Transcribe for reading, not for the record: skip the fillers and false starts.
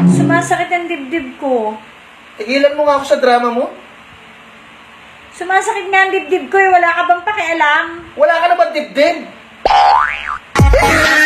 Sumasakit ang dibdib ko. Tigilan mo nga ako sa drama mo. Sumasakit nga ang dibdib ko eh. Wala ka bang pakialam? Wala ka naman dibdib.